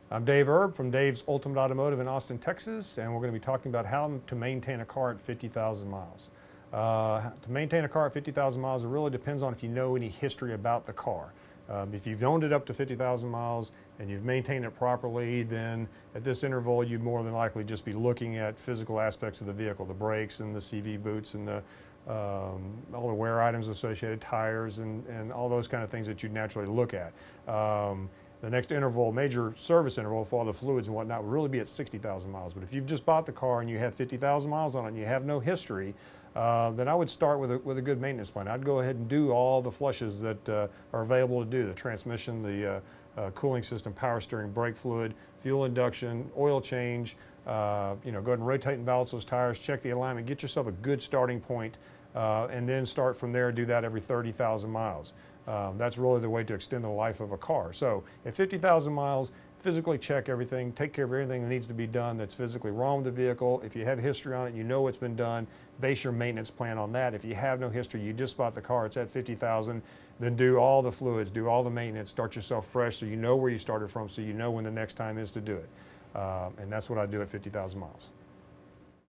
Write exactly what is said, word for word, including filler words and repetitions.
I'm Dave Erb from Dave's Ultimate Automotive in Austin, Texas, and we're going to be talking about how to maintain a car at fifty thousand miles. Uh, to maintain a car at fifty thousand miles, it really depends on if you know any history about the car. Um, if you've owned it up to fifty thousand miles and you've maintained it properly, then at this interval you'd more than likely just be looking at physical aspects of the vehicle, the brakes and the C V boots and the, um, all the wear items associated, tires and, and all those kind of things that you'd naturally look at. Um, The next interval, major service interval for all the fluids and whatnot, would really be at sixty thousand miles. But if you've just bought the car and you have fifty thousand miles on it and you have no history, uh, then I would start with a, with a good maintenance plan. I'd go ahead and do all the flushes that uh, are available to do, the transmission, the uh, uh, cooling system, power steering, brake fluid, fuel induction, oil change, uh, you know, go ahead and rotate and balance those tires, check the alignment, get yourself a good starting point, uh, and then start from there, do that every thirty thousand miles. Um, that's really the way to extend the life of a car. So at fifty thousand miles, physically check everything, take care of everything that needs to be done that's physically wrong with the vehicle. If you have history on it, you know what's been done, base your maintenance plan on that. If you have no history, you just bought the car, it's at fifty thousand, then do all the fluids, do all the maintenance, start yourself fresh so you know where you started from, so you know when the next time is to do it. Uh, and that's what I do at fifty thousand miles.